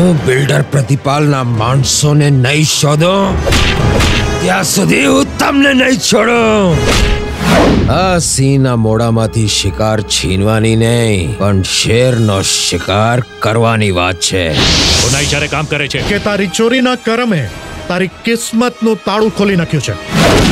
હું બિલ્ડર પ્રતિપાલના માણસોને નહીં શોધું ત્યાં સુધી હું તમને નહીં છોડું। આ સિંહના મોઢામાંથી શિકાર છીનવાની નહીં પણ શેરનો શિકાર કરવાની વાત છે। કોના ઈશારે કામ કરે છે કે તારી ચોરીના કરમે તારી કિસ્મતનું તાળું ખોલી નાખ્યું છે।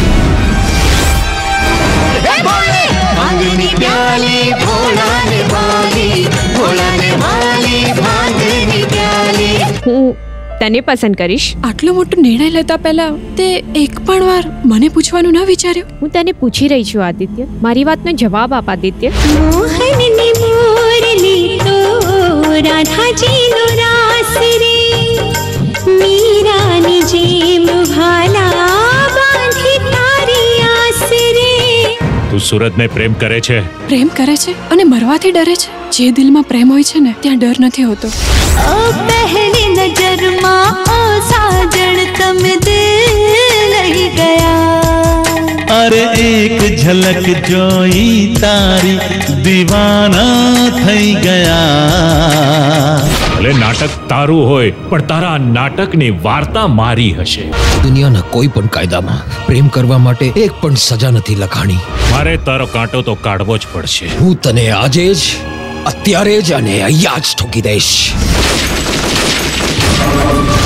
હું તને પસંદ કરીશ। આટલો મોટો નિર્ણય લેતા પહેલા તે એક પણ વાર મને પૂછવાનું ના વિચાર્યું? હું તને પૂછી રહી છું આદિત્ય, મારી વાતનો જવાબ આપ આદિત્ય। મોહનની મોરલી તો રાધાજીનો રાસ રે, મીરાની જેમ ભાલા બાંધી તારી આસ રે। તું સૂરજને પ્રેમ કરે છે? પ્રેમ કરે છે અને મરવાથી ડરે છે। જે દિલમાં પ્રેમ હોય છે ને ત્યાં ડર નથી હોતો। પહેલી નજરમાં ઓ સાજણ તમે દિલ લઈ ગયા। અરે એક ઝલક જોઈ તારી દીવાના થઈ ગયા। ભલે નાટક તારું હોય પણ તારા નાટકની વાર્તા મારી હશે। દુનિયાના કોઈ પણ કાયદામાં પ્રેમ કરવા માટે એક પણ સજા નથી લખાણી। મારે તારો કાંટો તો કાઢવો જ પડશે। હું તને આજે જ, અત્યારે જ અને અહીંયા જ ઠોકી દઈશ।